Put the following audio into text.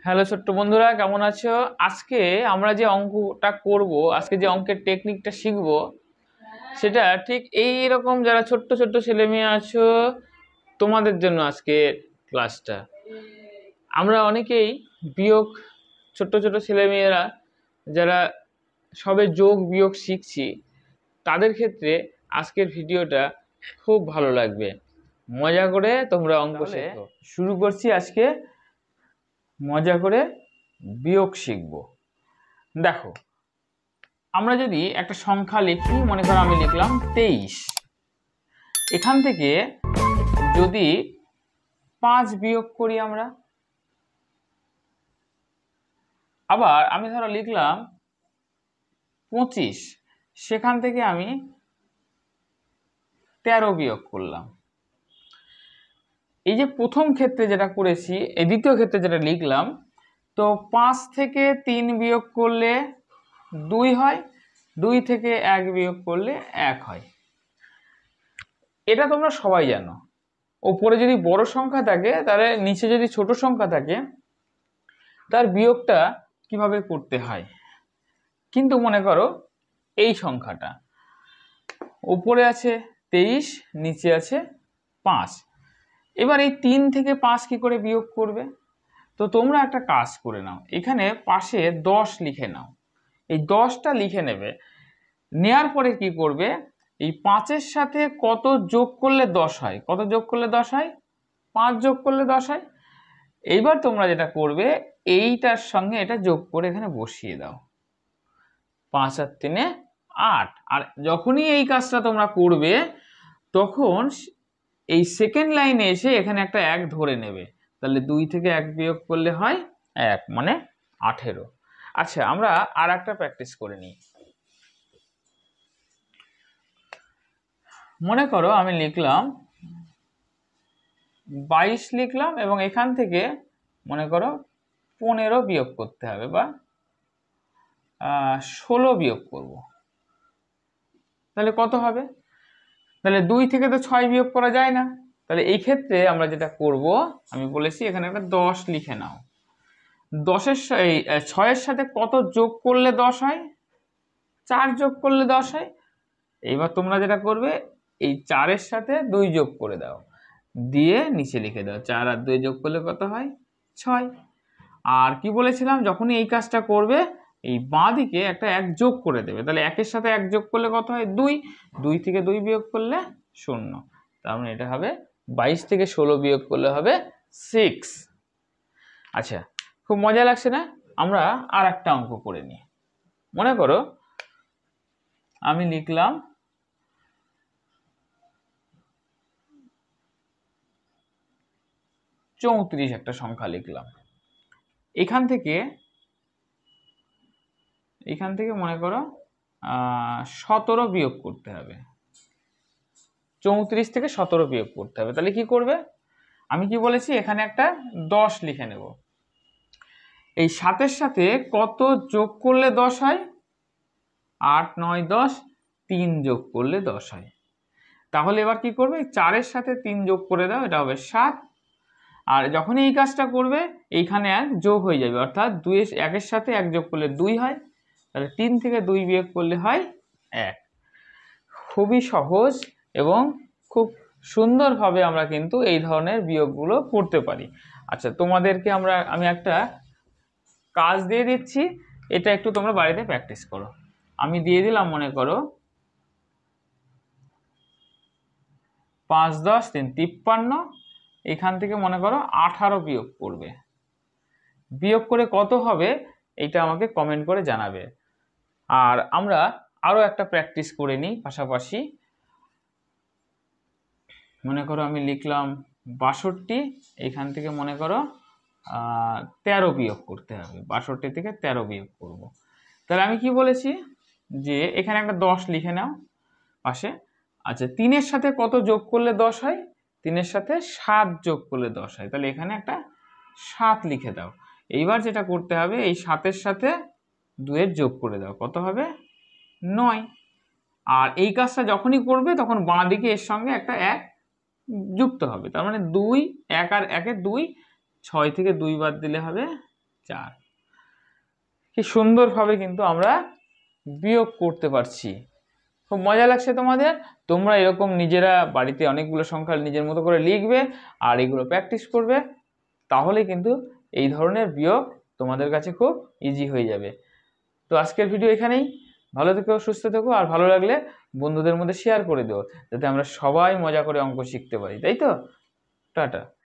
Hello ছোট্ট বন্ধুরা, কেমন আছো? আজকে আমরা যে অঙ্কটা করব, আজকে যে অঙ্কের টেকনিকটা শিখব, সেটা ঠিক এই রকম যারা ছোট্ট ছোট্ট ছেলে মেয়ে আছো তোমাদের জন্য আজকে ক্লাসটা। আমরা অনেকেই বিয়োগ, ছোট্ট ছোট ছেলে মেয়েরা যারা সবে যোগ বিয়োগ শিখছি, তাদের ক্ষেত্রে আজকের ভিডিওটা খুব ভালো লাগবে। মজা করে তোমরা অঙ্ক শেখো। শুরু করছি আজকে মজা করে বিয়োগ শিখব। দেখো, আমরা যদি একটা সংখ্যা লিখি, মনে করো আমি লিখলাম 23, এখান থেকে যদি 5 বিয়োগ করি আমরা, আবার আমি ধরো লিখলাম 25, সেখান থেকে আমি 13 বিয়োগ করলাম। এই যে প্রথম ক্ষেত্রে যেটা করেছি, এই দ্বিতীয় ক্ষেত্রে যেটা লিখলাম, তো 5 থেকে 3 বিয়োগ করলে 2 হয়, 2 থেকে 1 বিয়োগ করলে 1 হয়। এটা তোমরা সবাই জানো। ওপরে যদি বড় সংখ্যা থাকে, তাহলে নিচে যদি ছোট সংখ্যা থাকে, তার বিয়োগটা কিভাবে করতে হয়। কিন্তু মনে করো এই সংখ্যাটা উপরে আছে 23, নিচে আছে 5, এবার এই 3 থেকে 5 কি করে বিয়োগ করবে? তো তোমরা একটা কাজ করে নাও, এখানে পাশে 10 লিখে নাও। এই 10টা লিখে নেবে, নেয়ার পরে কি করবে, এই 5-এর সাথে কত যোগ করলে 10 হয়? কত যোগ করলে 10 হয়? 5 যোগ করলে 10 হয়। এইবার তোমরা যেটা করবে, এইটার সঙ্গে এটা যোগ করে এখানে বসিয়ে দাও। 5 আর 3 8। আর যখনই এই কাজটা তোমরা করবে, তখন এই সেকেন্ড লাইনে এসে এখানে একটা 1 ধরে নেবে। তাহলে 2 থেকে 1 বিয়োগ করলে হয় 1, মানে 18। আচ্ছা, আমরা আর একটা প্র্যাকটিস করে নিই। মনে করো আমি লিখলাম 22 লিখলাম, এবং এখান থেকে মনে করো 15 বিয়োগ করতে হবে, বা 16 বিয়োগ করব। তাহলে কত হবে? তাহলে 2 থেকে তো 6 বিয়োগ করা যায় না। তাহলে এই ক্ষেত্রে আমরা যেটা করব, আমি বলেছি এখানে একটা 10 লিখে নাও। 6-এর সাথে কত যোগ করলে 10 হয়? 4 যোগ করলে 10 হয়। এইবার তোমরা যেটা করবে, এই 4-এর সাথে 2 যোগ করে দাও, দিয়ে নিচে লিখে দাও 4 আর 2 যোগ করলে কত হয়? 6। আর কি বলেছিলাম, যখনই এই কাজটা করবে, এই বাঁ দিকে একটা 1 যোগ করে দেবে। তাহলে 1-এর সাথে 1 যোগ করলে কত হয়? 2। 2 থেকে 2 বিয়োগ করলে 0। তার মানে এটা হবে 22 থেকে 16 বিয়োগ করলে হবে 6। আচ্ছা, খুব মজা লাগছে না? আমরা আর একটা অঙ্ক করে নিই। মনে করো আমি লিখলাম 34, একটা সংখ্যা লিখলাম। এখান থেকে মনে করো 17 বিয়োগ করতে হবে। 34 থেকে 17 বিয়োগ করতে হবে। তাহলে কি করবে? আমি কি বলেছি, এখানে একটা 10 লিখে নেব। এই 7-এর সাথে কত যোগ করলে 10 হয়? 8 9 10, 3 যোগ করলে 10 হয়। তাহলে এবার কি করবে, 4-এর সাথে 3 যোগ করে দাও, এটা হবে 7। আর যখনই এই কাজটা করবে, এইখানে 1 যোগ হয়ে যাবে, অর্থাৎ 1-এর সাথে 1 যোগ করলে 2 হয়। তাহলে 3 থেকে 2 বিয়োগ করলে হয় 1। খুবই সহজ এবং খুব সুন্দরভাবে আমরা কিন্তু এই ধরনের বিয়োগগুলো করতে পারি। আচ্ছা, তোমাদেরকে আমি একটা কাজ দিয়ে দিচ্ছি, এটা একটু তোমরা বাড়িতে প্র্যাকটিস করো। আমি দিয়ে দিলাম, মনে করো 5 10 3 53, এখান থেকে মনে করো 18 বিয়োগ করবে। বিয়োগ করে কত হবে এটা আমাকে কমেন্ট করে জানাবে। আর আমরা আরো একটা প্র্যাকটিস করে নিই পাশাপাশি। মনে করো আমি লিখলাম 62, এখান থেকে মনে করো 13 বিয়োগ করতে হবে। 62 থেকে 13 বিয়োগ করব। তাহলে আমি কি বলেছি, যে এখানে একটা 10 লিখে নাও পাশে। আচ্ছা, 3-এর সাথে কত যোগ করলে 10 হয়? 3-এর সাথে 7 যোগ করলে 10 হয়। তাহলে এখানে একটা 7 লিখে দাও। এইবার যেটা করতে হবে, এই 7-এর সাথে 2-এর যোগ করে দাও, কত হবে? 9। আর এই কাজটা যখনই করবে, তখন বাঁ দিকে এর সঙ্গে একটা 1 যুক্ত হবে। তার মানে 2, 1 আর 1 2, 6 থেকে 2 বাদ দিলে হবে 4। কি সুন্দরভাবে কিন্তু আমরা বিয়োগ করতে পারছি। খুব মজা লাগছে তোমাদের। তোমরা এরকম নিজেরা বাড়িতে অনেকগুলো সংখ্যা নিজের মতো করে লিখবে আর এগুলো প্র্যাকটিস করবে, তাহলে কিন্তু এই ধরনের বিয়োগ তোমাদের কাছে খুব ইজি হয়ে যাবে। তো আজকের ভিডিও এখানেই। ভালো থেকো, সুস্থ থেকো, আর ভালো লাগলে বন্ধুদের মধ্যে শেয়ার করে দিও, যাতে আমরা সবাই মজা করে অঙ্ক শিখতে পারি, তাই তো? টাটা।